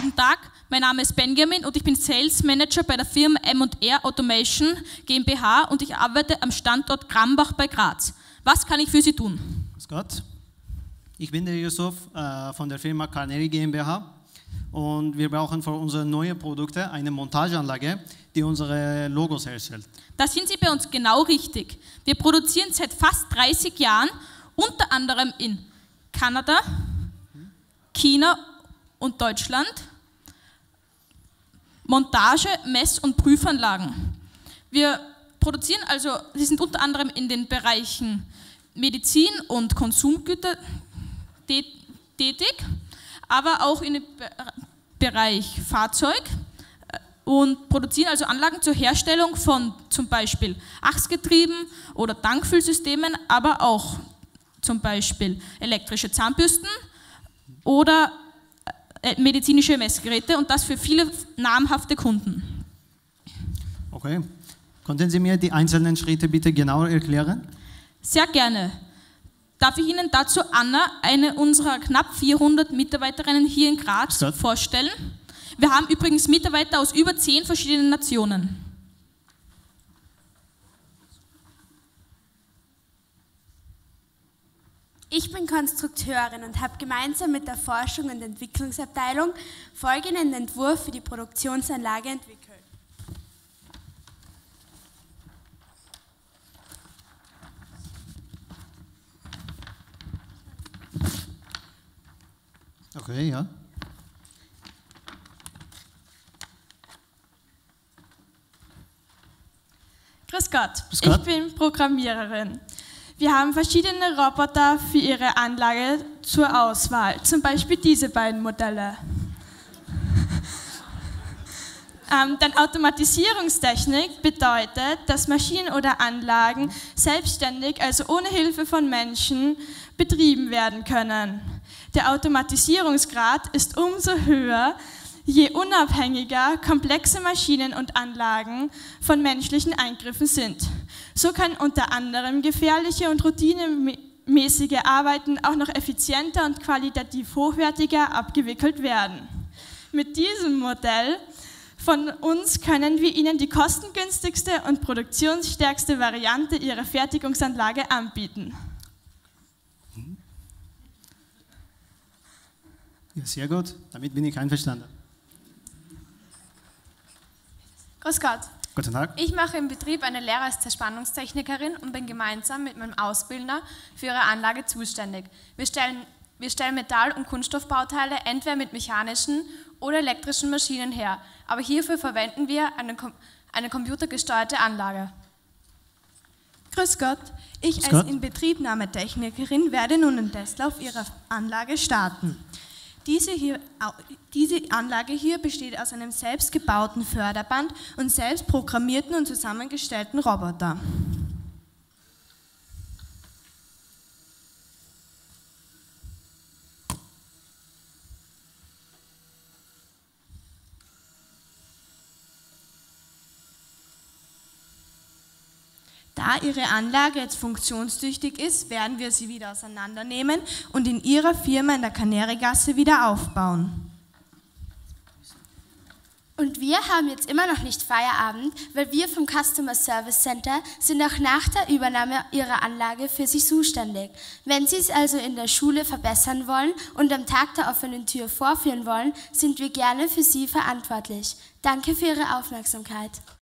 Guten Tag, mein Name ist Benjamin und ich bin Sales Manager bei der Firma M&R Automation GmbH und ich arbeite am Standort Krambach bei Graz. Was kann ich für Sie tun? Grüß Gott. Ich bin der Yusuf von der Firma Carneri GmbH und wir brauchen für unsere neuen Produkte eine Montageanlage, die unsere Logos herstellt. Da sind Sie bei uns genau richtig. Wir produzieren seit fast 30 Jahren, unter anderem in Kanada, China und Deutschland, Montage-, Mess- und Prüfanlagen. Wir produzieren also, sie sind unter anderem in den Bereichen Medizin und Konsumgüter tätig, aber auch in dem Bereich Fahrzeug und produzieren also Anlagen zur Herstellung von zum Beispiel Achsgetrieben oder Tankfüllsystemen, aber auch zum Beispiel elektrische Zahnbürsten oder medizinische Messgeräte und das für viele namhafte Kunden. Okay. Könnten Sie mir die einzelnen Schritte bitte genauer erklären? Sehr gerne. Darf ich Ihnen dazu Anna, eine unserer knapp 400 Mitarbeiterinnen hier in Graz, vorstellen? Wir haben übrigens Mitarbeiter aus über 10 verschiedenen Nationen. Ich bin Konstrukteurin und habe gemeinsam mit der Forschung und Entwicklungsabteilung folgenden Entwurf für die Produktionsanlage entwickelt. Okay, ja. Grüß Gott, Grüß Gott. Ich bin Programmiererin. Wir haben verschiedene Roboter für Ihre Anlage zur Auswahl, zum Beispiel diese beiden Modelle. Denn Automatisierungstechnik bedeutet, dass Maschinen oder Anlagen selbstständig, also ohne Hilfe von Menschen, betrieben werden können. Der Automatisierungsgrad ist umso höher, je unabhängiger komplexe Maschinen und Anlagen von menschlichen Eingriffen sind. So können unter anderem gefährliche und routinemäßige Arbeiten auch noch effizienter und qualitativ hochwertiger abgewickelt werden. Mit diesem Modell von uns können wir Ihnen die kostengünstigste und produktionsstärkste Variante Ihrer Fertigungsanlage anbieten. Ja, sehr gut, damit bin ich einverstanden. Grüß Gott. Guten Tag. Ich mache im Betrieb eine Lehre als Zerspannungstechnikerin und bin gemeinsam mit meinem Ausbildner für Ihre Anlage zuständig. Wir stellen Metall- und Kunststoffbauteile entweder mit mechanischen oder elektrischen Maschinen her, aber hierfür verwenden wir eine computergesteuerte Anlage. Grüß Gott, ich als Inbetriebnahmetechnikerin werde nun den Testlauf Ihrer Anlage starten. Diese Anlage hier besteht aus einem selbstgebauten Förderband und selbst programmierten und zusammengestellten Roboter. Da Ihre Anlage jetzt funktionstüchtig ist, werden wir sie wieder auseinandernehmen und in Ihrer Firma in der Kanerigasse wieder aufbauen. Und wir haben jetzt immer noch nicht Feierabend, weil wir vom Customer Service Center sind auch nach der Übernahme Ihrer Anlage für Sie zuständig. Wenn Sie es also in der Schule verbessern wollen und am Tag der offenen Tür vorführen wollen, sind wir gerne für Sie verantwortlich. Danke für Ihre Aufmerksamkeit.